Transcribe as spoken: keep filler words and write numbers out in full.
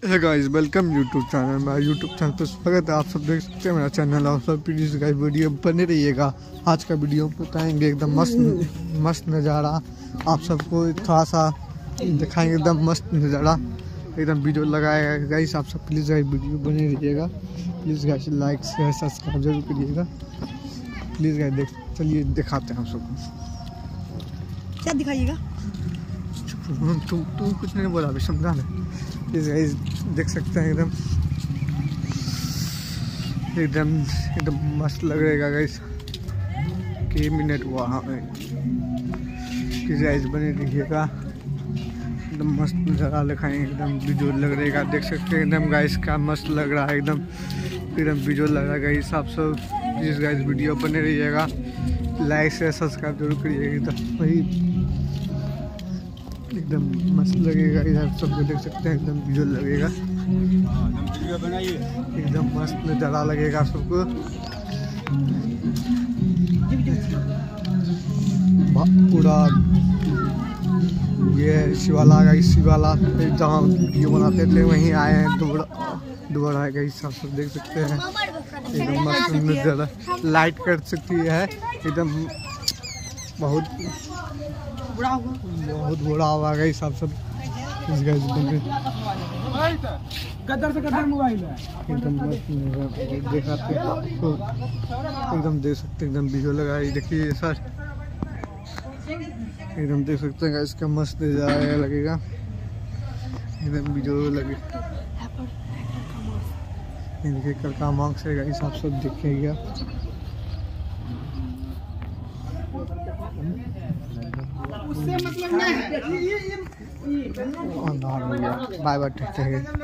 है guys, welcome YouTube channel. मेरा YouTube channel पर स्वागत है। आप सब देख सकते हैं मेरा चैनल। आप सब प्लीज़ गाइस वीडियो बने रहिएगा। आज का वीडियो बताएंगे एकदम मस्त मस्त नज़ारा। आप सबको थोड़ा सा दिखाएंगे एकदम मस्त नज़ारा, एकदम वीडियो लगाएगा गाइस। आप सब प्लीज़ गाइस वीडियो बने रहिएगा। Please guys like share subscribe जरूर करिएगा। प्लीज़ गाइस देख चलिए दिखाते हैं हम सबको। क्या दिखाइएगा? तुम तुम कुछ नहीं बोला, अभी समझा नहीं। प्लीज़ गाइस देख सकते हैं एकदम एकदम एकदम मस्त लगेगा गाइस। कि मिनट हुआ हाँ प्लीज़ गाइस बने रहिएगा। एकदम मस्त नज़ारा दिखाएंगे, एकदम वीडियो लग रहेगा। देख सकते हैं एकदम गाइस का मस्त लग रहा है, एकदम एकदम वीडियो लग रहा है गाइस। आप सब प्लीज़ गाइस वीडियो बने रहिएगा। लाइक शेयर सब्सक्राइब जरूर करिएगा। एकदम वही एकदम मस्त लगेगा। इधर सब देख सकते हैं एकदम वीडियो लगेगा, एकदम मस्त नज़ारा लगेगा सबको। पूरा ये शिवाला का शिवाला जहाँ वीडियो बनाते थे वहीं आए हैं। दोबारा दोबारा आएगा इस सब सब देख सकते हैं एकदम मस्त नज़ारा। लाइट कर सकती है एकदम बहुत बहुत बुरा हुआ गई सब सब गद्दर से गद्दर मोबाइल है। एकदम मस्त दिखाते हैं आपको, एकदम देख सकते हैं एकदम वीडियो लगाई। देखिए सर एकदम देख सकते हैं इसका मस्त नज़ारा लगेगा, एकदम वीडियो लगे। इनके करका मार्क्स है गाइस, आप सब देखिएगा। उससे मतलब नहीं है। Bye bye, take care.